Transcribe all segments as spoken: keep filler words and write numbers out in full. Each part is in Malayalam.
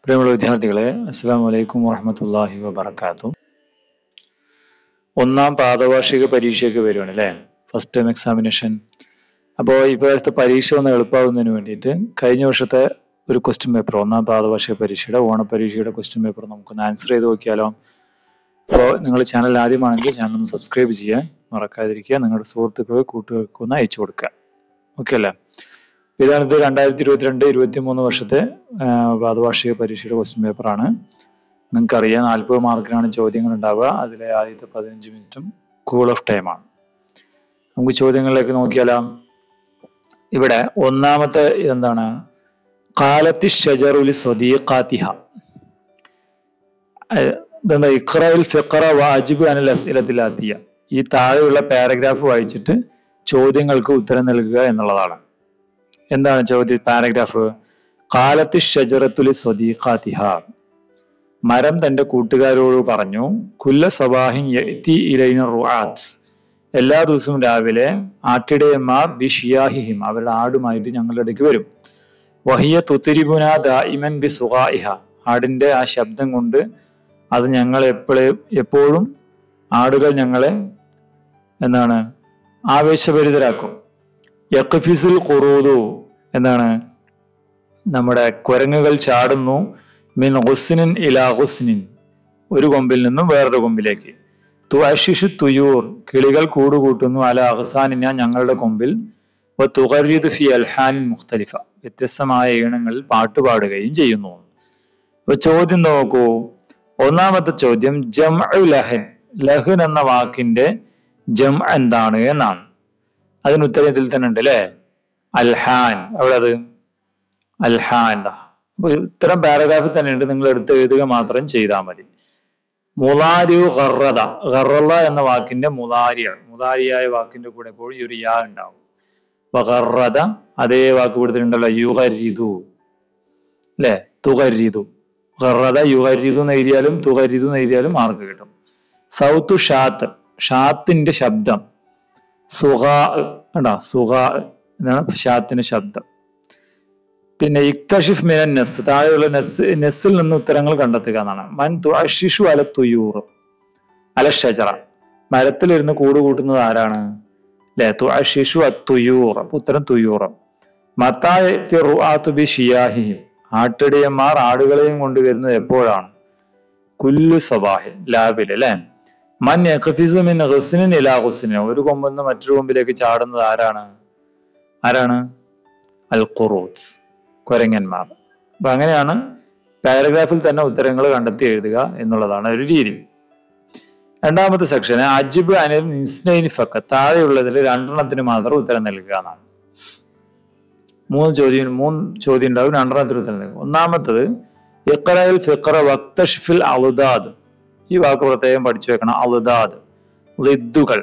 പ്രിയമുള്ള വിദ്യാർത്ഥികളെ, അസ്സലാമു അലൈക്കും വറഹ്മത്തുള്ളാഹി വബറകാതുഹു. ഒന്നാം പാദവാർഷിക പരീക്ഷയൊക്കെ വരുവാണ് അല്ലേ, ഫസ്റ്റ് ടൈം എക്സാമിനേഷൻ. അപ്പോൾ ഇപ്പോഴത്തെ പരീക്ഷ ഒന്ന് എളുപ്പമാകുന്നതിന് വേണ്ടിയിട്ട് കഴിഞ്ഞ വർഷത്തെ ഒരു ക്വസ്റ്റ്യൻ പേപ്പർ, ഒന്നാം പാദവാർഷിക പരീക്ഷയുടെ ഓണപരീക്ഷയുടെ ക്വസ്റ്റ്യൻ പേപ്പർ നമുക്കൊന്ന് ആൻസർ ചെയ്ത് നോക്കിയാലോ. അപ്പോൾ നിങ്ങൾ ചാനൽ ആദ്യമാണെങ്കിൽ ചാനൽ ഒന്ന് സബ്സ്ക്രൈബ് ചെയ്യാൻ മറക്കാതിരിക്കുക, നിങ്ങളുടെ സുഹൃത്തുക്കൾക്ക് കൂട്ടുകാർക്ക് ഒന്ന് അയച്ചു കൊടുക്കുക. ഓക്കെ അല്ലേ? ഇതാണിത് രണ്ടായിരത്തി ഇരുപത്തിരണ്ട് ഇരുപത്തി മൂന്ന് വർഷത്തെ പാദവാർഷിക പരീക്ഷയുടെ ക്വസ്റ്റ്യൻ പേപ്പറാണ്. നിങ്ങൾക്കറിയാം, നാൽപ്പത് മാർക്കിനാണ് ചോദ്യങ്ങൾ ഉണ്ടാവുക. അതിലെ ആദ്യത്തെ പതിനഞ്ച് മിനിറ്റും കൂൾ ഓഫ് ടൈമാണ്. നമുക്ക് ചോദ്യങ്ങളിലേക്ക് നോക്കിയാലോ. ഇവിടെ ഒന്നാമത്തെ എന്താണ്? ഖാലത്തി ഷജറുലി സ്വദീഖാതിഹ. ഇതെന്താ? ഇഖ്റഇൽ ഫിഖറ വഅജിബ് അനിൽ അസ്ഇലത്തിൽ ആതിയ. ഈ താഴെയുള്ള പാരഗ്രാഫ് വായിച്ചിട്ട് ചോദ്യങ്ങൾക്ക് ഉത്തരം നൽകുക എന്നുള്ളതാണ്. എന്താണ് ചോദ്യം? പാരഗ്രാഫ്. ഖാലത്തി ഷജറത്തുലി സ്വദീഖാതിഹ. മരം തന്റെ കൂട്ടുകാരോട് പറഞ്ഞു, കുല്ല സബാഹിൻ യഅതി ഇലൈന റുആത്ത്. എല്ലാ ദിവസവും രാവിലെ ആട്ടിടയന്മാർ ബിഷിയാഹിഹിം, അവരുടെ ആടുമായിട്ട് ഞങ്ങളുടെ അടുക്ക് വരും. വഹിയ തുതിരിബുന ദായിമൻ ബിസുഗാഇഹ. ആടിന്റെ ആ ശബ്ദം കൊണ്ട് അത് ഞങ്ങൾ എപ്പോഴും എപ്പോഴും ആടുകൾ ഞങ്ങളെ എന്താണ് ആവേശഭരിതരാക്കും. യഖ്ഫിസുൽ ഖുറൂദു. എന്താണ്? നമ്മുടെ കുരങ്ങുകൾ ചാടുന്നു. മിൻ ഗുസ്നിൻ ഇലാ ഗുസ്നിൻ. ഒരു കൊമ്പിൽ നിന്നും വേറൊരു കൊമ്പിലേക്ക്. തുഅശിഷു തുയൂർ. കിളികൾ കൂടുകൂട്ടുന്നു. അല അഗ്സാനിന, ഞങ്ങളുടെ കൊമ്പിൽ. വ തുഗർരിദു ഫി അൽഹാനിൻ മുഖ്തലിഫ. വ്യത്യസ്തമായ ഈണങ്ങളിൽ പാട്ടുപാടുകയും ചെയ്യുന്നു. അപ്പൊ ചോദ്യം നോക്കൂ. ഒന്നാമത്തെ ചോദ്യം ജംഉ ലഹൻ. ലഹൻ എന്ന വാക്കിന്റെ ജംഅ എന്താണ് എന്നാണ്. അതിന് ഉത്തരം ഇതിൽ തന്നെ ഉണ്ട് അല്ലേ? അൽഹാൻ. എവിടെ അത്? അൽഹാൻ. അപ്പൊ ഇത്തരം പാരഗ്രാഫിൽ തന്നെ ഉണ്ട്, നിങ്ങൾ എടുത്ത് എഴുതുക മാത്രം ചെയ്താൽ മതി. മുളാരിയു ഗറദ. ഗറദ എന്ന വാക്കിന്റെ മുളാരിയ, മുളാരിയായ വാക്കിന്റെ കൂടെ എപ്പോഴും ഈ ഒരു യാ ഉണ്ടാവും. അപ്പൊ ഗറദ അതേ വാക്ക് കൊടുത്തിട്ടുണ്ടല്ലോ, യുഗരിദു അല്ലെ? തുഗരിദു. ഗറദ യുഗരിദു എന്ന് എഴുതിയാലും തുഗരിദു എന്ന് എഴുതിയാലും മാർക്ക് കിട്ടും. സൗത്തു ഷാത്ത്. ഷാത്തിന്റെ ശബ്ദം. സുഗാ. കണ്ടാ? സുഗാ എന്നാണ് ഷാത്തിന്റെ ശബ്ദം. പിന്നെ ഇക്തഷിഫ് മിനൻ നസ്. താഴെയുള്ള നസ് നസ്സിൽ നിന്ന് ഉത്തരങ്ങൾ കണ്ടെത്തുക എന്നാണ്. മൻ തുഅശിഷു അല തുയൂർ അല ഷജറ. മരത്തിലിരുന്ന് കൂട് കൂട്ടുന്നത് ആരാണ്? അല്ലെ? തുഅശിഷു അത്തുയൂർ. അപ്പൊ ഉത്തരം തുയൂർ. മത്തായ റുആതു ബി ഷിയാഹിഹിം. ആട്ടിടയന്മാർ ആടുകളെയും കൊണ്ടുവരുന്നത് എപ്പോഴാണ്? കുല്ലു സബാഹിൻ, രാവിലെ അല്ലെ? മൻ യഖ്ഫിസു മിൻ ഗുസ്നിൻ ഇലാ ഗുസ്നിൻ. ഒരു കൊമ്പിൽ നിന്ന് മറ്റൊരു കൊമ്പിലേക്ക് ചാടുന്നത് ആരാണ്? ആരാണ്? അൽ ഖുറൂത്ത്, കുരങ്ങന്മാർ. അപ്പൊ അങ്ങനെയാണ് പാരഗ്രാഫിൽ തന്നെ ഉത്തരങ്ങൾ കണ്ടെത്തി എഴുതുക എന്നുള്ളതാണ് ഒരു രീതി. രണ്ടാമത്തെ സെക്ഷൻ അജിബ് അനിൽ ഇസ്നൈനി ഫഖത്ത്. താഴെയുള്ളതിൽ രണ്ടെണ്ണത്തിന് മാത്രം ഉത്തരം നൽകുക എന്നാണ്. മൂന്ന് ചോദ്യം മൂന്ന് ചോദ്യം ഉണ്ടാവും, രണ്ടെണ്ണത്തിന് ഉത്തരം നൽകുക. ഒന്നാമത്തത് ഇഖ്റഇൽ ഫിഖറ വക്തഷ്ഫിൽ അളുദാദ്. ഈ വാക്ക് പ്രത്യേകം പഠിച്ചു വെക്കണം. അളുദാദ്, ലിദ്ദുകൾ.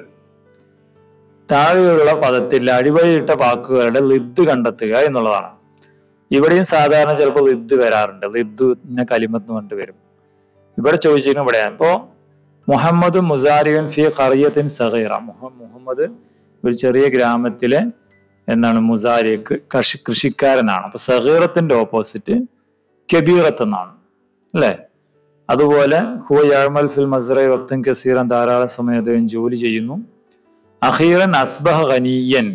താഴെയുള്ള പദത്തിൽ അടിവരയിട്ട വാക്കുകളുടെ ലിദ് കണ്ടെത്തുക എന്നുള്ളതാണ്. ഇവിടെയും സാധാരണ ചിലപ്പോൾ ലിദ് വരാറുണ്ട്. ലിദ്ദു എന്ന കലിമത്ത് എന്ന് പറഞ്ഞിട്ട് വരും. ഇവിടെ ചോദിച്ചിരിക്കുന്നത് ഇവിടെയാണ്. ഇപ്പോ മുഹമ്മദ് മുസാരിയൻ ഫി ഖറിയത്തിൻ സഗീറ. മുഹമ്മദ് ഒരു ചെറിയ ഗ്രാമത്തിലെ എന്താണ് മുസാരിക്ക് കൃഷി കൃഷിക്കാരനാണ്. അപ്പൊ സഗീറത്തിന്റെ ഓപ്പോസിറ്റ് കബീറത്ത് എന്നാണ് അല്ലെ? അതുപോലെ ഹുവ യഅമൽ ഫിൽ മസ്റഇ വഖ്തൻ കസീറൻ. ധാരാളം സമയം അദ്ദേഹം ജോലി ചെയ്യുന്നു. അഖീറൻ അസ്ബഹ ഗനിയൻ.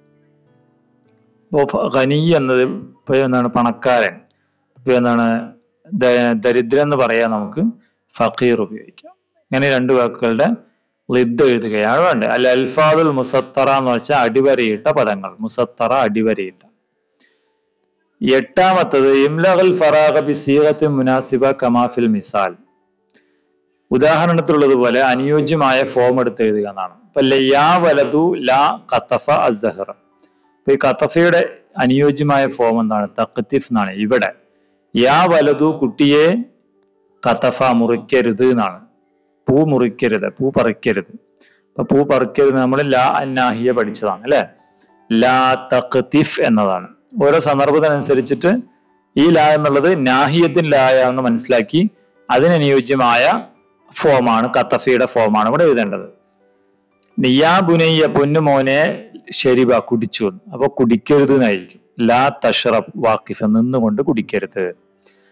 ഖനി എന്നത് ഇപ്പൊ എന്താണ്? പണക്കാരൻ. ഇപ്പൊ എന്താണ്? ദരിദ്രൻ എന്ന് പറയാൻ നമുക്ക് ഫഖീർ ഉപയോഗിക്കാം. ഇങ്ങനെ രണ്ട് വാക്കുകളുടെ ലിദ് എഴുതുകയാണ് വേണ്ടത്. അൽ അൽഫാദുൽ മുസത്തറ എന്ന് വെച്ചാൽ അടിവരയിട്ട പദങ്ങൾ. മുസത്തറ, അടിവരയിട്ട. എട്ടാമത്തത് ഇംലഗൽ ഫറാഗ ബി സീഗത്തിൻ മുനാസിബ കമാ ഫിൽ മിസാൽ. ഉദാഹരണത്തിലുള്ളതുപോലെ അനുയോജ്യമായ ഫോം എടുത്ത് എഴുതുക എന്നാണ്. ഇപ്പൊ യാ വലതു ലാ ഖതഫ അസ്സഹറ. അപ്പൊ ഈ ഖതഫയുടെ അനുയോജ്യമായ ഫോം എന്താണ്? തഖ്തിഫ് എന്നാണ്. ഇവിടെ യാ വലതു കുട്ടിയെ, ഖതഫ മുറിക്കരുത് എന്നാണ്. പൂ മുറിക്കരുത്, പൂ പറിക്കരുത്. അപ്പൊ പൂ പറിക്കരുത് നമ്മൾ ലാ അന്നാഹിയ പഠിച്ചതാണ് അല്ലെ? ലാ തഖ്തിഫ് എന്നതാണ്. ഓരോ സന്ദർഭത്തിനനുസരിച്ചിട്ട് ഈ ലാ എന്നുള്ളത് നാഹിയത്തിൻ ലായ എന്ന് മനസ്സിലാക്കി അതിനനുയോജ്യമായ ഫോമാണ്, ഖതഫയുടെ ഫോമാണ് ഇവിടെ എഴുതേണ്ടത്. യാ ബുനയ്യ, പൊന്നുമോനെ, ശരിബ കുടിച്ചു. അപ്പൊ കുടിക്കരുത് എന്നായിരിക്കും. ലാ തഷ്റബ് വാക്കിഫ, നിന്നുകൊണ്ട് കുടിക്കരുത്.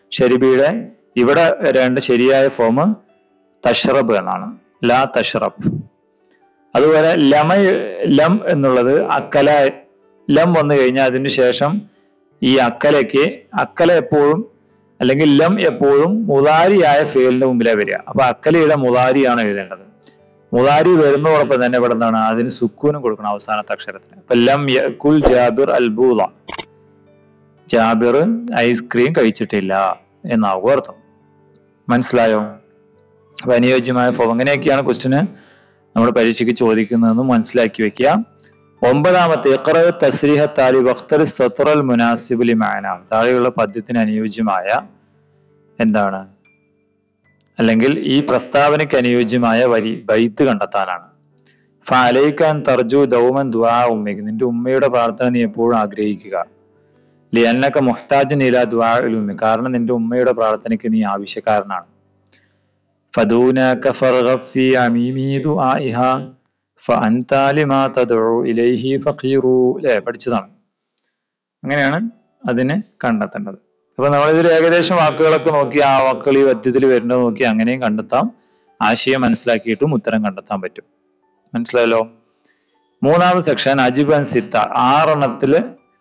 ഷരിബിയുടെ ഇവിടെ വരേണ്ട ശരിയായ ഫോം തഷ്റബ് എന്നാണ്, ലാ തഷ്റബ്. അതുപോലെ ലമ ലം എന്നുള്ളത് അക്കല, ലം വന്നു കഴിഞ്ഞാൽ അതിന് ശേഷം ഈ അക്കലയ്ക്ക് അക്കല എപ്പോഴും അല്ലെങ്കിൽ ലം എപ്പോഴും മുദാരിയായ ഫേലിന്റെ മുമ്പിലാണ് വരിക. അപ്പൊ അക്കലയുടെ മുദാരിയാണ് എഴുതേണ്ടത്. മുദാരി വരുന്നതോടൊപ്പം തന്നെ ഇവിടെ എന്താണ് അതിന് സുക്കൂനും കൊടുക്കണം അവസാനത്തെ അക്ഷരത്തിന്. അപ്പൊ ലം യകുൽ ജാബിർ അൽബൂള, ജാബിർ ഐസ്ക്രീം കഴിച്ചിട്ടില്ല എന്നാകും അർത്ഥം. മനസ്സിലായോ? അപ്പൊ അനുയോജ്യമായ ഫോം അങ്ങനെയൊക്കെയാണ് ക്വസ്റ്റിന് നമ്മൾ പരീക്ഷയ്ക്ക് ചോദിക്കുന്നതെന്ന് മനസ്സിലാക്കി വെക്കുക. ഒമ്പതാമത്തെ ഇഖ്റ തസ്രീഹ താലി വഖ്തർ സത്റൽ മുനാസിബ് ലിമഅന, താഴെയുള്ള പദ്യത്തിന് അനുയോജ്യമായ എന്താണ് അല്ലെങ്കിൽ ഈ പ്രസ്താവനയ്ക്ക് അനുയോജ്യമായ വരി ബൈത്ത് കണ്ടെത്താനാണ്. ഫഅലൈക അൻ തർജു ദൗമൻ ദുആ ഉമ്മക്ക്, നിന്റെ ഉമ്മയുടെ പ്രാർത്ഥന നീ എപ്പോഴും ആഗ്രഹിക്കുക. ലിഅന്നക മുഹ്താജുൻ ഇലാ ദുആഇൽ ഉമ്മി, കാരണം നിന്റെ ഉമ്മയുടെ പ്രാർത്ഥനയ്ക്ക് നീ ആവശ്യക്കാരനാണ്. ഫദൂനക ഫർഗബ് ഫീ അമീമി ദുആഇഹാ ഫഅൻത ലിമാ തദ്ഉ ഇലൈഹി ഫഖീറു. അല്ലേ, പഠിച്ചതാണ്. അങ്ങനെയാണ് അതിനെ കണ്ടെത്തേണ്ടത്. അപ്പൊ നമ്മളിതിൽ ഏകദേശം വാക്കുകളൊക്കെ നോക്കി ആ വാക്കുകൾ ഈ പദ്യത്തിൽ വരുന്നത് നോക്കി അങ്ങനെയും കണ്ടെത്താം. ആശയം മനസ്സിലാക്കിയിട്ടും ഉത്തരം കണ്ടെത്താൻ പറ്റും. മനസ്സിലായല്ലോ? മൂന്നാമത് സെക്ഷൻ അജിബ് അൻ സിത്ത, ആറെണ്ണത്തില്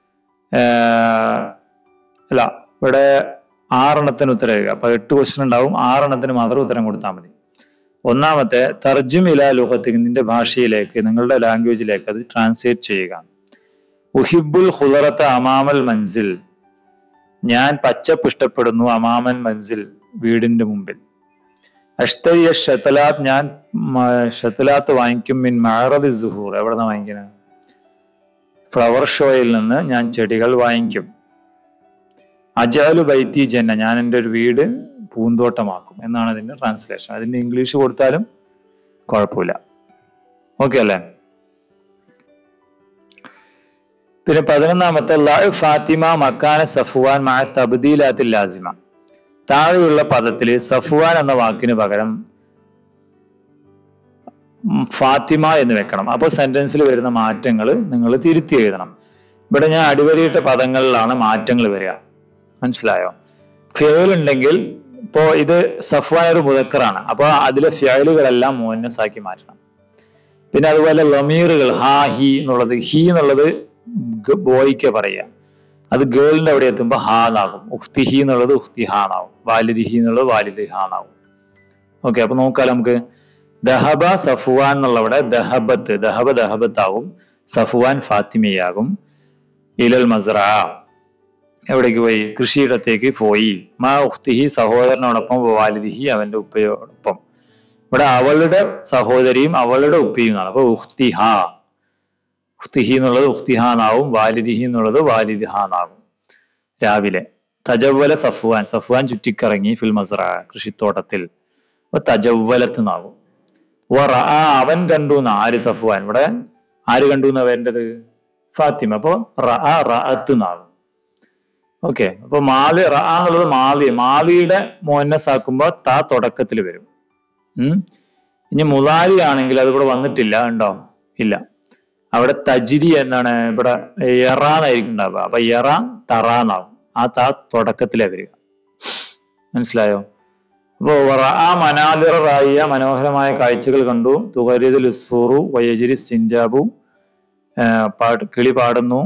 അല്ല ഇവിടെ ആറെണ്ണത്തിന് ഉത്തരം എഴുതുക. അപ്പൊ എട്ട് ക്വസ്റ്റ്യൻ ഉണ്ടാവും, ആറെണ്ണത്തിന് മാത്രം ഉത്തരം കൊടുത്താൽ മതി. ഒന്നാമത്തെ തർജും ഇലാ ലുഗത്തിക്, നിന്റെ ഭാഷയിലേക്ക് നിങ്ങളുടെ ലാംഗ്വേജിലേക്ക് അത് ട്രാൻസ്ലേറ്റ് ചെയ്യുക. ഉഹിബുൽ ഖുദറത അമാമൽ മൻസിൽ, ഞാൻ പച്ചപ്പ് ഇഷ്ടപ്പെടുന്നു അമാമൻ മൻസിൽ, വീടിന്റെ മുമ്പിൽ. അഷ്തരിയ ഷതലാത്ത്, ഞാൻ ഷതലാത്ത് വാങ്ങിക്കും മിൻ മഅറദി സുഹൂർ, എവിടെ നിന്ന് വാങ്ങിക്കുന്നത്? ഫ്ലവർ ഷോയിൽ നിന്ന് ഞാൻ ചെടികൾ വാങ്ങിക്കും. അജാലു ബൈത്തി ജന്ന, ഞാൻ എൻ്റെ ഒരു വീട് പൂന്തോട്ടമാക്കും എന്നാണ് അതിന്റെ ട്രാൻസ്ലേഷൻ. അതിന്റെ ഇംഗ്ലീഷ് കൊടുത്താലും കുഴപ്പമില്ല. ഓക്കെ അല്ലേ? പിന്നെ പതിനൊന്നാമത്തെ ലഅ ഫാത്തിമ മക്കാന സഫ്വാൻ മഅ തബ്ദീലാത്തിൽ ലാസിമ, താഴെയുള്ള പദത്തിൽ സഫ്വാൻ എന്ന വാക്കിന് പകരം ഫാത്തിമ എന്ന് വെക്കണം. അപ്പോൾ സെന്റൻസിൽ വരുന്ന മാറ്റങ്ങൾ നിങ്ങൾ തിരുത്തി എഴുതണം. ഇവിടെ ഞാൻ അടിവരയിട്ട പദങ്ങളിലാണ് മാറ്റങ്ങൾ വരിക. മനസ്സിലായോ? ഫിയൽ ഉണ്ടെങ്കിൽ ഇപ്പോ ഇത് സഫ്വാൻ ഒരു മുദക്കറാണ്, അപ്പൊ അതിലെ ഫിയലുകളെല്ലാം മുഅന്നസാക്കി മാറ്റണം. പിന്നെ അതുപോലെ ലമീറുകൾ ഹാ ഹി എന്നുള്ളത്, ഹി എന്നുള്ളത് ബോയ്ക്ക് പറയുക, അത് ഗേളിന്റെ അവിടെ എത്തുമ്പോ ഹാ എന്നാകും. ഉഖ്തിഹി എന്നുള്ളത് ഉഖ്തിഹാ എന്നാവും. വാലിദിഹി എന്നുള്ളത് വാലിദിഹാ എന്നാവും. ഓക്കെ, അപ്പൊ നോക്കാം നമുക്ക്. ദഹബ സഫ്വാൻ എന്നുള്ളവിടെ ദഹബത്ത്, ദഹബ ദഹബത്താവും, സഫ്വാൻ ഫാത്തിമയാകും. ഇലൽ മസ്റഅ, എവിടേക്ക് പോയി? കൃഷിയിടത്തേക്ക് പോയി. മാ ഉഖ്തിഹി, സഹോദരനോടൊപ്പം, വാലിദിഹി, അവന്റെ ഉപ്പയോടൊപ്പം. ഇവിടെ അവളുടെ സഹോദരിയും അവളുടെ ഉപ്പയും എന്നാണ്. അപ്പൊ ഉഖ്തിഹ, ഉഖ്തിഹി എന്നുള്ളത് ഉഖ്തിഹ എന്നാവും, വാലിദിഹി എന്നുള്ളത് വാലിദിഹ എന്നാവും. രാവിലെ തജവ്വല സഫ്വാൻ, സഫ്വാൻ ചുറ്റിക്കറങ്ങി ഫിൽ മസ്റഅ, കൃഷിത്തോട്ടത്തിൽ. അപ്പൊ തജവ്വലത്ത് എന്നാവും. വറഅ, അവൻ കണ്ടു എന്ന്, ആര്? സഫ്വാൻ. ഇവിടെ ആര് കണ്ടു എന്നാ വേണ്ടത്? ഫാത്തിമ. അപ്പൊ റഅ റഅത്ത് എന്നാവും. ഓക്കെ, അപ്പൊ മാലി റഅ എന്നുള്ളത് മാലി, മാലിയുടെ മുഅന്നസാക്കുമ്പോ താ തുടക്കത്തിൽ വരും. ഉം ഇനി മുദാരി ആണെങ്കിൽ അത് ഇവിടെ വന്നിട്ടില്ല, ഉണ്ടോ? ഇല്ല. അവിടെ തജ്രി എന്നാണ്, ഇവിടെ എറാന്നായിരിക്കും ഉണ്ടാവുക. അപ്പൊ എറ തറ എന്നാവും. ആ താ തുടക്കത്തിലേ വരിക. മനസ്സിലായോ? അപ്പൊ റഅ മനാദിറ റായിയ, മനോഹരമായ കാഴ്ചകൾ കണ്ടു. തുഗരിദുൽ ഉസ്ഫൂറു വയജിരി സിൻജാബു, പാട്ട് കിളി പാടുന്നു.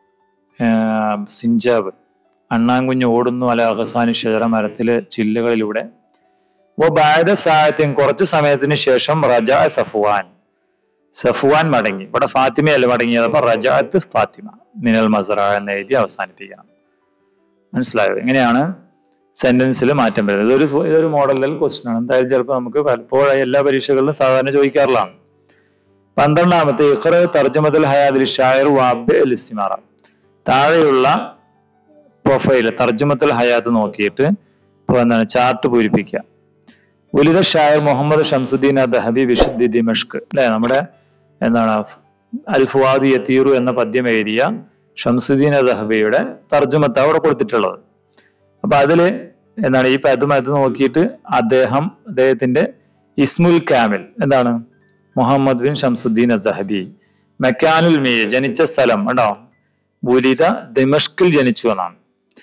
സിൻജാബ് അണ്ണാൻകുഞ്ഞ് ഓടുന്നു. അല അഹസാനി ഷജറ, മരത്തിലെ ചില്ലുകളിലൂടെ. ഓ ബാദ സായത്തിൻ, കുറച്ചു സമയത്തിന് ശേഷം റജാ സഫ്വാൻ, സഫ്വാൻ മടങ്ങി. ഇവിടെ ഫാത്തിമയല്ല മടങ്ങിയത്, അപ്പൊ റജാത്ത് ഫാത്തിമ മിനൽ മസ്റഅ എന്ന് എഴുതി അവസാനിപ്പിക്കണം. മനസ്സിലായോ? എങ്ങനെയാണ് സെന്റൻസിൽ മാറ്റം വരുന്നത്? ഇതൊരു ഇതൊരു മോഡൽ ക്വസ്റ്റ്യൻ ആണ്. എന്തായാലും ചിലപ്പോൾ നമുക്ക് പലപ്പോഴും എല്ലാ പരീക്ഷകളിലും സാധാരണ ചോദിക്കാറുള്ളതാണ്. പന്ത്രണ്ടാമത്തെ ഇഖ്റ തർജമത്തുൽ ഹയാദിൽ ഷായിർ വഅബ്ബി അൽ ഇസ്തിമാറ, താഴെയുള്ള പ്രൊഫൈൽ തർജമത്തുൽ ഹയാത്ത് നോക്കിയിട്ട് ഇപ്പൊ എന്താണ് ചാർട്ട് പൂരിപ്പിക്കുക. ഉലിദ ഷായർ മുഹമ്മദ് ഷംസുദ്ദീൻ ദഹബി വിശുദ്ധി ദിമഷ്ക്, അല്ലെ? നമ്മുടെ എന്താണ് അൽ ഫുആദ് യതീറു എന്ന പദ്യം എഴുതിയ ഷംസുദ്ദീൻ ദഹബിയുടെ തർജമത്ത് അവിടെ കൊടുത്തിട്ടുള്ളത്. അപ്പൊ അതില് എന്താണ് ഈ പദം അത് നോക്കിയിട്ട് അദ്ദേഹം അദ്ദേഹത്തിന്റെ ഇസ്മുൽ കാമിൽ എന്താണ്? മുഹമ്മദ് ബിൻ ഷംസുദ്ദീൻ ദഹബി. മെക്കാനുൽ മീ, ജനിച്ച സ്ഥലം ഉണ്ടോ? ഉലിദ ദിമഷ്കിൽ ജനിച്ചു എന്നാണ്.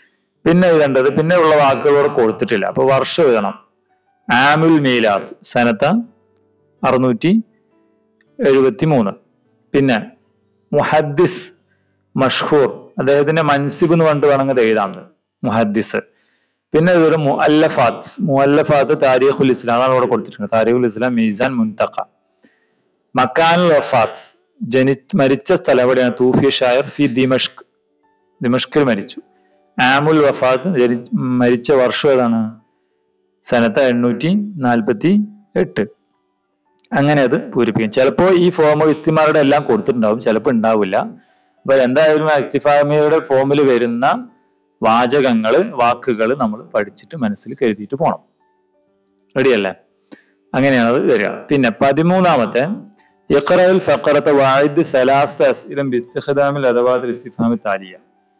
പിന്നെ എഴുതേണ്ടത് പിന്നെ ഉള്ള വാക്കുകളോട് കൊടുത്തിട്ടില്ല. അപ്പൊ വർഷം എഴുതണം. ആമുൽ മീലാദ് സനത്ത അറുന്നൂറ്റി എഴുപത്തി മൂന്ന്. പിന്നെ മുഹദ്ദിസ് മഷ്ഹൂർ അദ്ദേഹത്തിന്റെ മൻസിബ് എന്ന് പറഞ്ഞിട്ട് വേണമെങ്കിൽ എഴുതാം മുഹദ്ദിസ്. പിന്നെ ഇതൊരു മുഅല്ലഫാത്ത് മുഅല്ലഫാത്ത് താരീഖുൽ ഇസ്ലാം അതാണ് ഇവിടെ കൊടുത്തിട്ടുണ്ട്. താരീഖുൽ ഇസ്ലാം മീസാൻ മുൻതഖ. മക്കാനുൽ വഫാത്ത് ജനി മരിച്ച സ്ഥലം എവിടെയാണ്? തൂഫിയ ഷായർ ഫി ദിമഷ്ക് ദിമഷ്കിൽ മരിച്ചു. ആമുൽ വഫാത്ത് ജനി മരിച്ച വർഷം ഏതാണ്? സനത്ത എണ്ണൂറ്റി നാൽപ്പത്തി എട്ട്. അങ്ങനെ അത് പൂരിപ്പിക്കും. ചിലപ്പോൾ ഈ ഫോം ഇസ്തിമാരുടെ എല്ലാം കൊടുത്തിട്ടുണ്ടാവും, ചിലപ്പോൾ ഉണ്ടാവില്ല. അപ്പൊ എന്തായാലും ഇസ്തിഫാമയുടെ ഫോമിൽ വരുന്ന വാചകങ്ങള് വാക്കുകൾ നമ്മൾ പഠിച്ചിട്ട് മനസ്സിൽ കരുതിയിട്ട് പോണം. റെഡിയല്ലേ? അങ്ങനെയാണ് അത് വരിക. പിന്നെ പതിമൂന്നാമത്തെ ഇഖ്റഉൽ ഫഖറത വഅദ് സലാസത അസ്ഇലൻ ബിസ്തിഖ്ദാമിൽ അദവാത്തിൽ ഇസ്തിഫാമി താലിയ.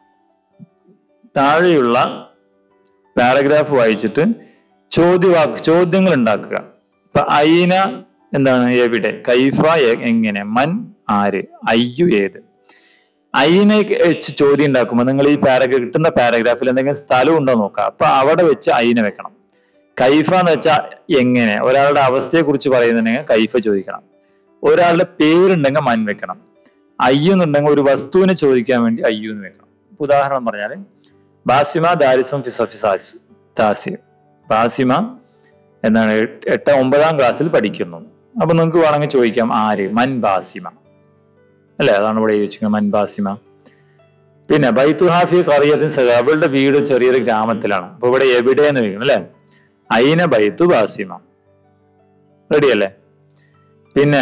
താഴെയുള്ള പാരഗ്രാഫ് വായിച്ചിട്ട് ചോദ്യവാക്ക് ചോദ്യങ്ങൾ ഉണ്ടാക്കുക. ഇപ്പൊ ഐന എന്താണ്? എവിടെ. കൈഫ എങ്ങനെ. മൻ ആര്. അയ്യു ഏത്. ഐനെ വെച്ച് ചോദ്യം ഉണ്ടാക്കുമ്പോൾ നിങ്ങൾ ഈ പാരഗ്രാഫ് കിട്ടുന്ന പാരഗ്രാഫിൽ എന്തെങ്കിലും സ്ഥലം ഉണ്ടോ നോക്കുക. അപ്പൊ അവിടെ വെച്ച് ഐനെ വെക്കണം. കൈഫ എന്ന് വെച്ചാൽ എങ്ങനെ, ഒരാളുടെ അവസ്ഥയെ കുറിച്ച് പറയുന്നുണ്ടെങ്കിൽ കൈഫ ചോദിക്കണം. ഒരാളുടെ പേരുണ്ടെങ്കിൽ മൻ വെക്കണം. അയ്യു എന്നുണ്ടെങ്കിൽ ഒരു വസ്തുവിനെ ചോദിക്കാൻ വേണ്ടി അയ്യു എന്ന് വെക്കണം. ഉദാഹരണം പറഞ്ഞാല് ബാസിമ ദാരിസും ഫിസഫിസാസ് താസി. ബാസിമ എന്താണ്? എട്ട് ഒമ്പതാം ക്ലാസ്സിൽ പഠിക്കുന്നു. അപ്പൊ നിങ്ങൾക്ക് വേണമെങ്കിൽ ചോദിക്കാം ആര്. മൻ ബാസിമ അല്ലെ, അതാണ് ഇവിടെ ചോദിക്കുന്നത് മൻ ബാസിമ. പിന്നെ ബൈത്തുഹാഫി ഖറിയത്തിൻ സഗ, അവളുടെ വീട് ചെറിയൊരു ഗ്രാമത്തിലാണ്. അപ്പൊ ഇവിടെ എവിടെ എന്ന് ചോദിക്കണം അല്ലെ. ഐന ബൈത്തു ബാസിമ. റെഡിയല്ലേ? പിന്നെ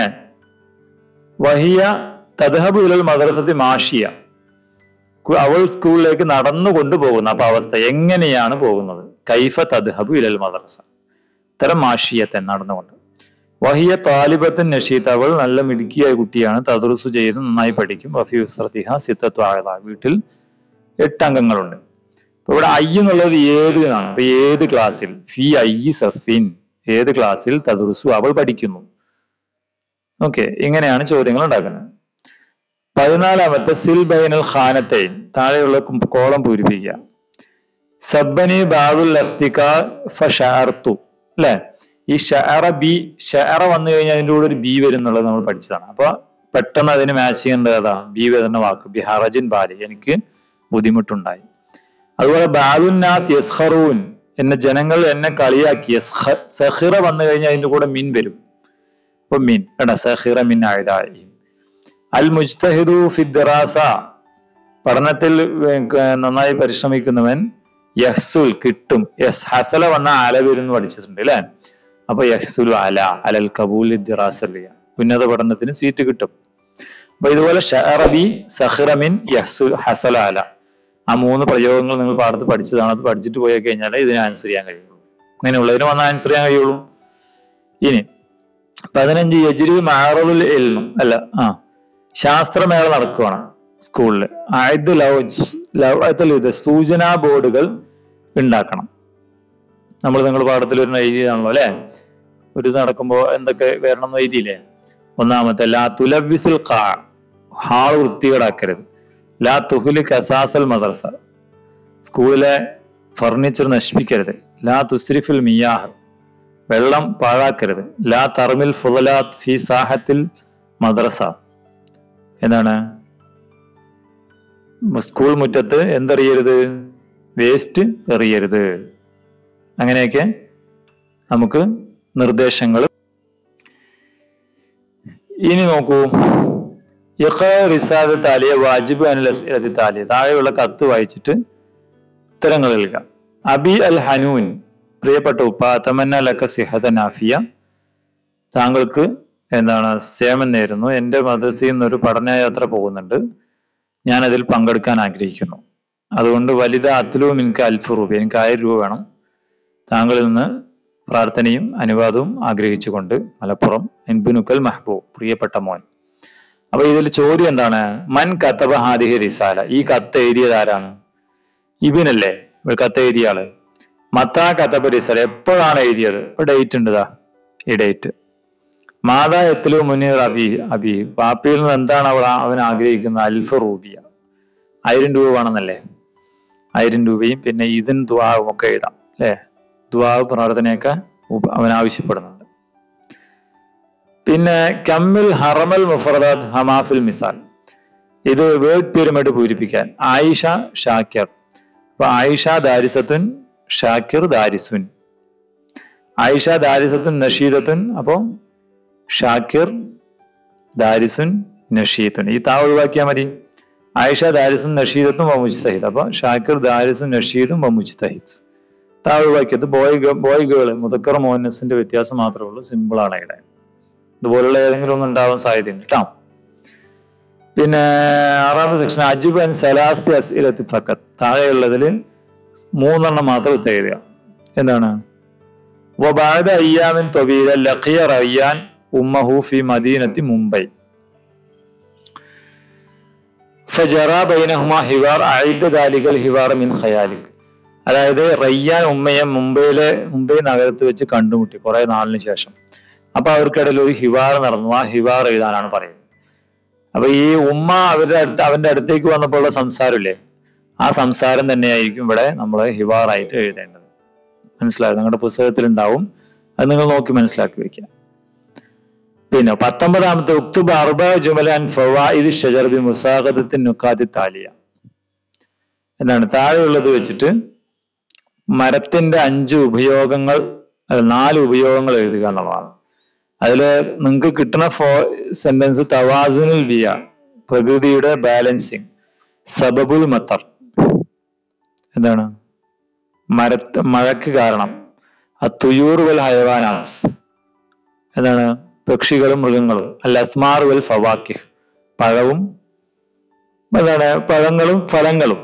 വഹിയ തദ്ഹബു ഇലൽ മദ്രസത്തി മാഷിയ, അവൾ സ്കൂളിലേക്ക് നടന്നു കൊണ്ടുപോകുന്ന അപ്പൊ അവസ്ഥ എങ്ങനെയാണ് പോകുന്നത്. കൈഫ തദ്ഹബു ഇലൽ മദ്രസ. ഇത്തരം മാഷിയത്തൻ നടന്നുകൊണ്ട്. വഹിയ താലിബത്തൻ നഷീത്ത്, അവൾ നല്ല മിടുക്കിയായ കുട്ടിയാണ്. തദ്റുസു ചെയ്ത് നന്നായി പഠിക്കും. വഫി ഉസ്റതിഹ സിത്തത്തു ആഹദ, വീട്ടിൽ എട്ട് അംഗങ്ങളുണ്ട്. അപ്പൊ ഇവിടെ ഐ എന്നുള്ളത് ഏത് എന്നാണ്. അപ്പൊ ഏത് ക്ലാസ്സിൽ. ഫി ഐ സഫിൻ, ഏത് ക്ലാസ്സിൽ. തദ്റുസു, അവൾ പഠിക്കുന്നു. ഓക്കെ, ഇങ്ങനെയാണ് ചോദ്യങ്ങൾ ഉണ്ടാക്കുന്നത്. പതിനാലാമത്തെ സിൽ ബൈനൽ ഖാനത്തൈൻ, താഴെയുള്ള കോളം പൂരിപ്പിക്കുക. സബ്ബനി ബാദുൽ അസ്തിക ഫശഅർതു അല്ലെ. ഈ ഷഅറ ബി, ഷഅറ വന്നു കഴിഞ്ഞാൽ അതിൻ്റെ കൂടെ ഒരു ബി വരുന്നുള്ളത് നമ്മൾ പഠിച്ചതാണ്. അപ്പൊ പെട്ടെന്ന് അതിന് മാച്ച് ചെയ്യേണ്ടത് അതാ ബി വരുന്ന വാക്ക്. ബിഹറജിൻ ബാലി, എനിക്ക് ബുദ്ധിമുട്ടുണ്ടായി. അതുപോലെ ബാദുൻ നാസ് യസ്ഖറൂൻ, എന്നെ ജനങ്ങൾ എന്നെ കളിയാക്കി. സഖിറ വന്നു കഴിഞ്ഞാൽ അതിന്റെ കൂടെ മിൻ വരും. അപ്പൊ മിൻ എടാ സഖിറ മിൻ അഅദാഇ. അൽ മുജ്തഹിദു ഫി ദറാസ, പഠനത്തിൽ നന്നായി പരിശ്രമിക്കുന്നവൻ. യഹ്സുൽ, കിട്ടും. യസ് ഹസല വന്ന അല വരും പഠിച്ചിട്ടുണ്ട് അല്ലെ. അപ്പൊ യഹ്സുലു അല അലൽ കബൂൽ ദിറാസലിയ, ഉന്നത പഠനത്തിന് സീറ്റ് കിട്ടും. അപ്പൊ ഇതുപോലെ ഷഅറബി സഖിറ മിൻ യഹ്സുൽ ഹസല അല, ആ മൂന്ന് പ്രയോഗങ്ങൾ നിങ്ങൾ പാടത്ത് പഠിച്ചതാണ്. അത് പഠിച്ചിട്ട് പോയി കഴിഞ്ഞാൽ ഇതിന് ആൻസർ ചെയ്യാൻ കഴിയുള്ളൂ. അങ്ങനെയുള്ളതിന് വന്നാൽ ആൻസർ ചെയ്യാൻ കഴിയുള്ളൂ. ഇനി പതിനഞ്ച് യജ്രി മഅറദുൽ ഇൽം അല്ല ആ ശാസ്ത്രമേള നടക്കുകയാണ് സ്കൂളിൽ. ആയത് ലവ് സൂചനാ ബോർഡുകൾ ഉണ്ടാക്കണം. നമ്മൾ നിങ്ങൾ പാഠത്തിൽ ഒരു എഴുതിയതാണല്ലോ അല്ലെ. ഒരു നടക്കുമ്പോ എന്തൊക്കെ വരണം എന്ന് എഴുതിയില്ലേ. ഒന്നാമത്തെ ലാ തുലവിസുൽ ഖാ, ഹാൾ വൃത്തികേടാക്കരുത്. ലാ തുഹ്ലി കസാസൽ മദ്രസ, സ്കൂളിലെ ഫർണിച്ചർ നശിപ്പിക്കരുത്. ലാ തുസ്രിഫുൽ മിയാഹ്, വെള്ളം പാഴാക്കരുത്. ലാ തർമിൽ ഫുദലാത്ത് ഫി സാഹത്തിൽ മദ്രസ, എന്താണ് സ്കൂൾ മുറ്റത്ത് എന്തെറിയരുത്, വേസ്റ്റ് എറിയരുത്. അങ്ങനെയൊക്കെ നമുക്ക് നിർദ്ദേശങ്ങൾ. ഇനി നോക്കൂ, ഇഖ്റ റിസാലത്ത് താലിയ വാജിബ് അനിൽ അസ്ഇലത്തി താലിയ, താഴെയുള്ള കത്ത് വായിച്ചിട്ട് ഉത്തരങ്ങൾ നൽകുക. അബി അൽ ഹനൂൻ, പ്രിയപ്പെട്ട ഉപ്പ. തമന്ന ലക സിഹത നാഫിയ, താങ്കൾക്ക് എന്താണ് സേമം നേരുന്നു. എൻ്റെ മദ്രസയിൽ നിന്നൊരു പഠനയാത്ര പോകുന്നുണ്ട്, ഞാൻ അതിൽ പങ്കെടുക്കാൻ ആഗ്രഹിക്കുന്നു. അതുകൊണ്ട് വലുത അത്ലു മിൻക അൽഫ് രൂപ, എനിക്ക് ആയിരം രൂപ വേണം. താങ്കളിൽ നിന്ന് പ്രാർത്ഥനയും അനുവാദവും ആഗ്രഹിച്ചുകൊണ്ട് മലപ്പുറം എൻബുനുക്കൽ മഹബൂബ്, പ്രിയപ്പെട്ട മോൻ. അപ്പൊ ഇതിൽ ചോദ്യം എന്താണ്? മൻ കതബ ഹാദിഹി റിസാല, ഈ കത്ത് എഴുതിയത് ആരാണ്? ഇബിനല്ലേ കത്ത് എഴുതിയ ആള്. മത്താ കതബ റിസാല, എപ്പോഴാണ് എഴുതിയത്? ഇപ്പൊ ഡേറ്റ് ഉണ്ട്, ഇതാ ഈ ഡേറ്റ്. മാതാ എത്തലു മുനീർ അബി അബി, പാപ്പിയിൽ നിന്ന് എന്താണ് അവൾ അവൻ ആഗ്രഹിക്കുന്നത്? അൽഫ് റൂബിയ, ആയിരം രൂപ വേണമെന്നല്ലേ. ആയിരം രൂപയും പിന്നെ ഇതും ദുആവും ഒക്കെ എഴുതാം അല്ലെ. ദുആവ് പ്രാർത്ഥനയൊക്കെ അവൻ ആവശ്യപ്പെടുന്നുണ്ട്. പിന്നെ കമ്മിൽ ഹറമൽ മുഫറദാത്ത് ഹമാഫിൽ മിസാൽ, ഇത് വേർഡ് പിരമിഡ് പൂരിപ്പിക്കാൻ. ആയിഷ ഷാക്കിർ, അപ്പൊ ആയിഷ ദാരിസത്തുൻ ഷാക്കിർ ദാരിസുൻ. ആയിഷ ദാരിസത്തുൻ നഷീദത്തുൻ, അപ്പോ ഷാക്കിർ ദാരിസുൻ നഷീദത്തുൻ. ഈ താ ഒഴിവാക്കിയാൽ മതി. ആയിഷ ദാരിസുൻ നഷീദത്തും വമുജ്തഹിദ്, അപ്പൊ ഷാക്കിർ ദാരിസുൻ നഷീദും വമുജ്തഹിദ്. താ ഒഴിവാക്കിയത് ബോയ് ബോയ് ഗേൾ മുദക്കർ മോഹനസിന്റെ വ്യത്യാസം മാത്രമേ ഉള്ളൂ. സിമ്പിൾ ആണ് ഇവിടെ. ഇതുപോലുള്ള ഏതെങ്കിലും ഒന്നും ഉണ്ടാവാൻ സാധ്യതയുണ്ട് കേട്ടോ. പിന്നെ ആറാമത്തെ സെക്ഷൻ അജിബ് ആൻഡ് സലാസ്തി അസ്ഇലത്തി ഫഖത്ത്, താഴെയുള്ളതിൽ മൂന്നെണ്ണം മാത്രം ഉത്തരം എഴുതുക. എന്താണ്? വബഅദ അയ്യാമിൻ ത്വബീല ലഖിയ റയ്യാൻ ഉമ്മഹു ഫി മദീനത്തി മുംബൈ ഫജറ ബൈനഹുമാ ഹിവാർ അഇദ ദാലികൽ ഹിവാർ മിൻ ഖയാലിക്. അതായത് റയ്യാൻ ഉമ്മയെ മുംബൈയിലെ മുംബൈ നഗരത്ത് വെച്ച് കണ്ടുമുട്ടി കുറെ നാളിന് ശേഷം. അപ്പൊ അവർക്കിടയിൽ ഒരു ഹിവാർ നടന്നു. ആ ഹിവാർ എഴുതാനാണ് പറയുന്നത്. അപ്പൊ ഈ ഉമ്മ അവരുടെ അടുത്ത് അവന്റെ അടുത്തേക്ക് വന്നപ്പോൾ ഉള്ള സംസാരമില്ലേ, ആ സംസാരം തന്നെയായിരിക്കും ഇവിടെ നമ്മൾ ഹിവാറായിട്ട് എഴുതേണ്ടത്. മനസ്സിലായോ? നിങ്ങളുടെ പുസ്തകത്തിൽ ഉണ്ടാവും, അത് നിങ്ങൾ നോക്കി മനസ്സിലാക്കി വെക്കുക. പിന്നെ പത്തൊമ്പതാമത്തെ ഉക്തുബ് അർബ ജുമലാൻ ഫവായിദ് ഷജർ ബി മുസാഖദത്തിൻ നുഖാതി താലിയ. എന്താണ്? താഴെയുള്ളത് വെച്ചിട്ട് മരത്തിന്റെ അഞ്ച് ഉപയോഗങ്ങൾ, നാല് ഉപയോഗങ്ങൾ എഴുതുക എന്നുള്ളതാണ്. അതില് നിങ്ങൾക്ക് കിട്ടുന്ന ഫോ സെന്റൻസ് തവാസുനുൽ ബിയ, പ്രകൃതിയുടെ ബാലൻസിങ്. സബബുൽ മത്തർ, എന്താണ്? മരത്ത് മഴയ്ക്ക് കാരണം. അത്തുയൂർ വൽ ഹയവാനാസ്, എന്താണ്? പക്ഷികളും മൃഗങ്ങളും. അൽ അസ്മാർ വൽ ഫവാക്കിഹ്, പഴവും എന്താണ് പഴങ്ങളും ഫലങ്ങളും.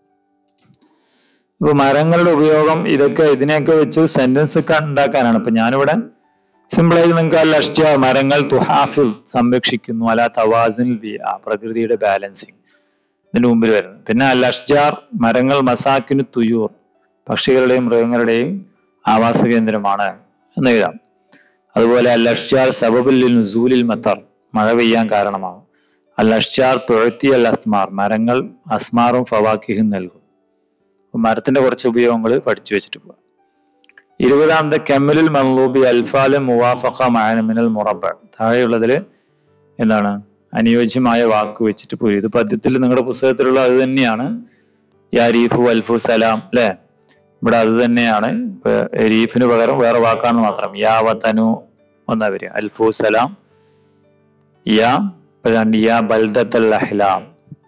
ഇപ്പൊ മരങ്ങളുടെ ഉപയോഗം, ഇതൊക്കെ ഇതിനെയൊക്കെ വെച്ച് സെന്റൻസ് ഒക്കെ ഉണ്ടാക്കാനാണ്. ഇപ്പൊ ഞാനിവിടെ സിമ്പിളായി നിങ്ങൾക്ക് അൽ അഷ്ജാർ മരങ്ങൾ തുഹാഫിൽ സംരക്ഷിക്കുന്നു, അല തവാസിൻ ബിയ പ്രകൃതിയുടെ ബാലൻസിങ് ഇതിന്റെ മുമ്പിൽ വരുന്നു. പിന്നെ അൽ അഷ്ജാർ മരങ്ങൾ മസാക്കിനു തുയൂർ പക്ഷികളുടെയും മൃഗങ്ങളുടെയും ആവാസ കേന്ദ്രമാണ് എന്ന് എഴുതാം. അതുപോലെ അൽ അഷ്ജാർ സബബുൽ നുസൂലിൽ മത്തർ മഴ പെയ്യാൻ കാരണമാകും. അൽ അഷ്ജാർ തുഴത്തി അൽ അസ്മാർ മരങ്ങൾ അസ്മാറും ഫവാക്കിഹും നൽകും. മരത്തിന്റെ കുറച്ച് ഉപയോഗങ്ങൾ പഠിച്ചു വെച്ചിട്ട് പോവാം. ഇരുപതാമത്തെ കെമ്മലുൽ മൻലൂബി അൽഫാലും മുവാഫഖ മഅന മിനൽ മുറബ്ബ. താഴെയുള്ളതില് എന്താണ്? അനുയോജ്യമായ വാക്ക് വെച്ചിട്ട് പോയി. ഇത് പദ്യത്തിൽ നിങ്ങളുടെ പുസ്തകത്തിലുള്ള അത് തന്നെയാണ്. യാരീഫു അൽഫു സലാം അല്ലെ, ഇവിടെ അത് തന്നെയാണ്.രീഫിന് പകരം വേറെ വാക്കാണ് മാത്രം. യാ വതനു എന്നാ വരിക. അൽഫു സലാം, യാ യാ ബൽദത്തൽ അഹ്ലാം,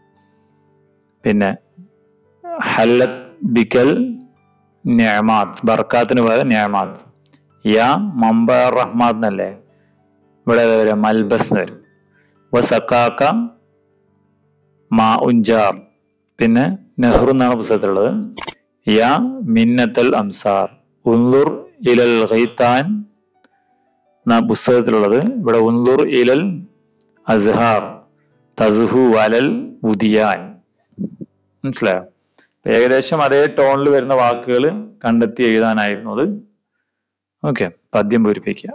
പിന്നെ ഹല്ലത് ബിക്കൽ നിഅമാത്ത് ബർക്കാത്തിന് പകരം നിഅമാത്ത്. യാ മംബ റഹ്മാത്ത് എന്നല്ലേ, ഇവിടെ വരും മൽബസ് എന്ന് വരും. വസക്കാക്ക മാ ഉൻജാർ, പിന്നെ നെഹ്റു എന്നാണ് പുസ്തകത്തിലുള്ളത്. യാ മിന്നത്തൽ അംസാർ. ഉൻലുർ ഇലൽ ഖൈത്താൻ എന്ന പുസ്തകത്തിലുള്ളത്. ഇവിടെ ഉൻലുർ ഇലൽ അസ്ഹാർ തസ്ഹു വലൽ ഉദിയാൻ. മനസ്സിലായോ? ഏകദേശം അതേ ടോണിൽ വരുന്ന വാക്കുകൾ കണ്ടെത്തി എഴുതാനായിരുന്നു അത്. ഓക്കെ, പദ്യം പൂരിപ്പിക്കുക.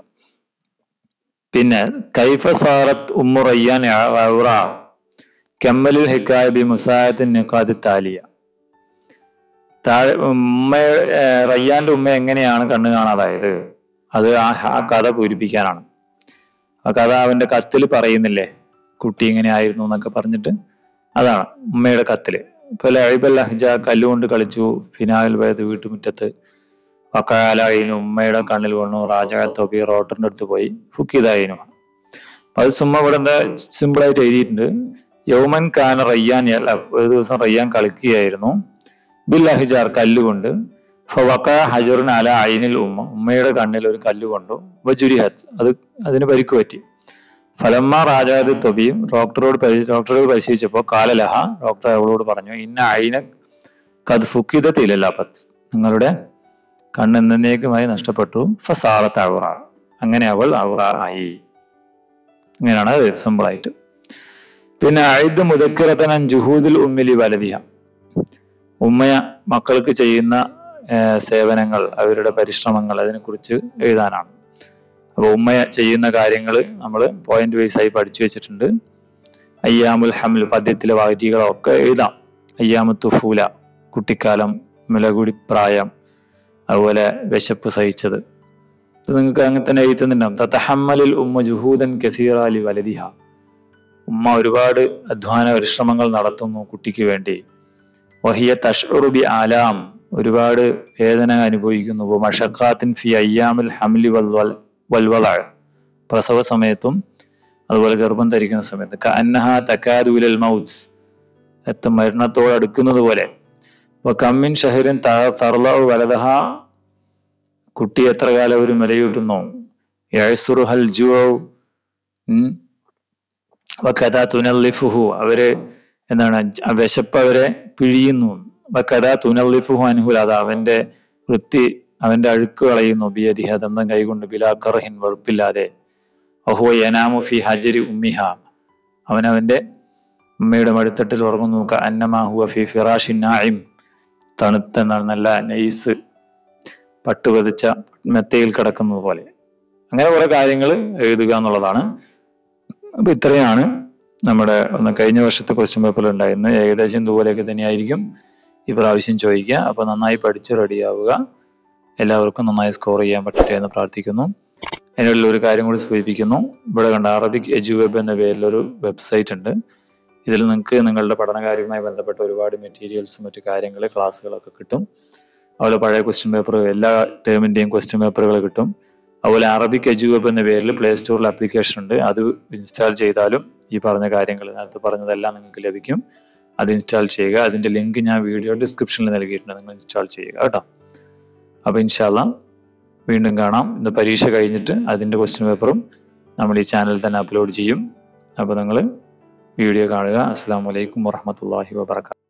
പിന്നെ കൈഫ സാറത്ത് ഉമ്മു റയ്യാൻ ഔറ കമ്മലുൽ ഹിക്കായ ബി മുസായത്തിൻ നിഖാതി താലിയ. താഴെ ഉമ്മ റയ്യാന്റെ ഉമ്മ എങ്ങനെയാണ് കണ്ണു കാണാതായത്, അത് ആ ആ കഥ പൂരിപ്പിക്കാനാണ്. ആ കഥ അവന്റെ കത്തിൽ പറയുന്നില്ലേ, കുട്ടി ഇങ്ങനെ ആയിരുന്നു എന്നൊക്കെ പറഞ്ഞിട്ട്, അതാണ് ഉമ്മയുടെ കത്തില്. ഇപ്പൊ ലൈബൽ അഹ്ജ കല്ലുകൊണ്ട് കളിച്ചു ഫിനായിൽ പോയത് വീട്ടുമുറ്റത്ത്. വക്കാലായിനും ഉമ്മയുടെ കണ്ണിൽ വീണു. റാജകത്തൊക്കെ റോട്ടറിന്റെ അടുത്ത് പോയി ഫുക്കിതായിനും. അത് സുമ്മ ഇവിടെ എന്താ സിമ്പിൾ ആയിട്ട് എഴുതിയിട്ടുണ്ട്. യൗമൻ ഖാൻ റയ്യാൻ, ഒരു ദിവസം റയ്യാൻ കളിക്കുകയായിരുന്നു. ബിൽ അഹിജാർ കല്ലുകൊണ്ട്. ഫവഖ ഹജറുൻ അല ഐനിൽ ഉമ്മ, ഉമ്മയുടെ കണ്ണിൽ ഒരു കല്ല് കൊണ്ടു. വജുരിഹത്ത്, അത് അതിന് പരിക്ക് പറ്റി. ഫലമ്മ റാജാദ് തൊബിയും ഡോക്ടറോട് ഡോക്ടറോട് പരിശീലിച്ചപ്പോൾ കാലലഹ, ഡോക്ടർ അവളോട് പറഞ്ഞു, ഇന്ന ഐന കത് ഫുക്കിദത്ത് ഇലല്ലാപത്ത്, നിങ്ങളുടെ കണ്ണ് എന്നേക്കുമായി നഷ്ടപ്പെട്ടു. ഫസാറത്ത് ഔറ, അങ്ങനെ അവൾ ഔറ ആയി. ഇങ്ങനെയാണ് അത് സിമ്പിളായിട്ട്. പിന്നെ ഐദ് മുദക്കിറത്തൻ ജുഹൂദുൽ ഉമ്മിലി വലദിഹ, ഉമ്മയ മക്കൾക്ക് ചെയ്യുന്ന സേവനങ്ങൾ, അവരുടെ പരിശ്രമങ്ങൾ, അതിനെക്കുറിച്ച് എഴുതാനാണ്. അപ്പൊ ഉമ്മ ചെയ്യുന്ന കാര്യങ്ങൾ നമ്മൾ പോയിന്റ് വൈസ് ആയി പഠിച്ചു വെച്ചിട്ടുണ്ട്. അയ്യാമുൽ ഹംൽ പദ്യത്തിലെ വാക്യങ്ങളൊക്കെ എഴുതാം. അയ്യാമു തുഫൂല കുട്ടിക്കാലം, മുലകുടി പ്രായം, അതുപോലെ വിശപ്പ് സഹിച്ചത്. ഇത് നിങ്ങൾക്ക് അങ്ങനെ തന്നെ എഴുതുന്നുണ്ടാവും. തതഹമ്മലിൽ ഉമ്മ ജുഹൂദൻ കസീറ ലി വലദിഹ. ഉമ്മ ഒരുപാട് അധ്വാന പരിശ്രമങ്ങൾ നടത്തുന്നു കുട്ടിക്ക് വേണ്ടി. വഹിയ തഷ്ഉറു ബി ആലാം, ഒരുപാട് വേദന അനുഭവിക്കുന്നു. മഷഖാത്തിൻ ഫി അയ്യാമിൽ ഹംലി വൽ വൽവള, പ്രസവ സമയത്തും അതുപോലെ ഗർഭം ധരിക്കുന്ന സമയത്ത്. കഅന്നഹ തകാദു ഇലൽ മൗത്ത്, എത്തും മരണത്തോട് അടുക്കുന്നത് പോലെ. വകമ്മിൻ ഷഹരിൻ തർലഉ വലദഹ, കുട്ടി എത്ര കാലം ഒരു മുലയൂട്ടുന്നു. യഅ്സുറുഹൽ ജുഉ വകദാ തുനല്ലിഫുഹു, അവര് എന്താണ് വിശപ്പ് അവരെ പിഴിയുന്നു. വകദാ തുനല്ലിഫുഹു അൻഹുൽ അദാ, അവന്റെ വൃത്തി അവന്റെ അഴുക്ക് കളയുന്നു. ബിയദിഹ, തന്തം കൈകൊണ്ട്. ബിലാ കർഹിൻ, വെറുപ്പില്ലാതെ. വഹുവ യനാമു ഫി ഹജരി ഉമ്മിഹ, അവൻ അവന്റെ ഉമ്മയുടെ മടിത്തട്ടിൽ ഉറങ്ങുന്നു. കഅന്നമാ ഹുവ ഫി ഫിറാഷിൻ നാഇം, തണുത്ത നല്ല നൈസ് പട്ടുപതിച്ച മെത്തയിൽ കിടക്കുന്നത് പോലെ. അങ്ങനെ കുറെ കാര്യങ്ങൾ എഴുതുക എന്നുള്ളതാണ്. അപ്പൊ ഇത്രയാണ് നമ്മുടെ ഒന്ന് കഴിഞ്ഞ വർഷത്തെ ക്വസ്റ്റ്യൻ പേപ്പറിൽ ഉണ്ടായിരുന്നത്. ഏകദേശം ഇതുപോലെയൊക്കെ തന്നെയായിരിക്കും ഈ പ്രാവശ്യം ചോദിക്കുക. അപ്പൊ നന്നായി പഠിച്ച് റെഡിയാവുക. എല്ലാവർക്കും നന്നായി സ്കോർ ചെയ്യാൻ പറ്റട്ടെ എന്ന് പ്രാർത്ഥിക്കുന്നു. അതിനുള്ള ഒരു കാര്യം കൂടി സൂചിപ്പിക്കുന്നു. ഇവിടെ കണ്ട അറബിക് എജു വെബ് എന്ന പേരിലൊരു വെബ്സൈറ്റ് ഉണ്ട്. ഇതിൽ നിങ്ങൾക്ക് നിങ്ങളുടെ പഠനകാര്യവുമായി ബന്ധപ്പെട്ട ഒരുപാട് മെറ്റീരിയൽസും മറ്റു കാര്യങ്ങൾ, ക്ലാസ്സുകളൊക്കെ കിട്ടും. അതുപോലെ പഴയ ക്വസ്റ്റ്യൻ പേപ്പർ, എല്ലാ ടേമിന്റെയും ക്വസ്റ്റ്യൻ പേപ്പറുകൾ കിട്ടും. അതുപോലെ അറബിക് എജു വെബ് എന്ന പേരിൽ പ്ലേ സ്റ്റോറിൽ ആപ്ലിക്കേഷൻ ഉണ്ട്. അത് ഇൻസ്റ്റാൾ ചെയ്താലും ഈ പറഞ്ഞ കാര്യങ്ങൾ, നേരത്തെ പറഞ്ഞതെല്ലാം നിങ്ങൾക്ക് ലഭിക്കും. അത് ഇൻസ്റ്റാൾ ചെയ്യുക. അതിന്റെ ലിങ്ക് ഞാൻ വീഡിയോ ഡിസ്ക്രിപ്ഷനിൽ നൽകിയിട്ടുണ്ട്, നിങ്ങൾ ഇൻസ്റ്റാൾ ചെയ്യുക കേട്ടോ. അപ്പൊ ഇൻഷാ അല്ലാ വീണ്ടും കാണാം. ഇന്ന് പരീക്ഷ കഴിഞ്ഞിട്ട് അതിന്റെ ക്വസ്റ്റ്യൻ പേപ്പറും നമ്മൾ ഈ ചാനലിൽ തന്നെ അപ്ലോഡ് ചെയ്യും. അപ്പൊ നിങ്ങൾ വീഡിയോ കാണുക. അസ്സലാമു അലൈക്കും വറഹ്മത്തുള്ളാഹി വബറകാതുഹു.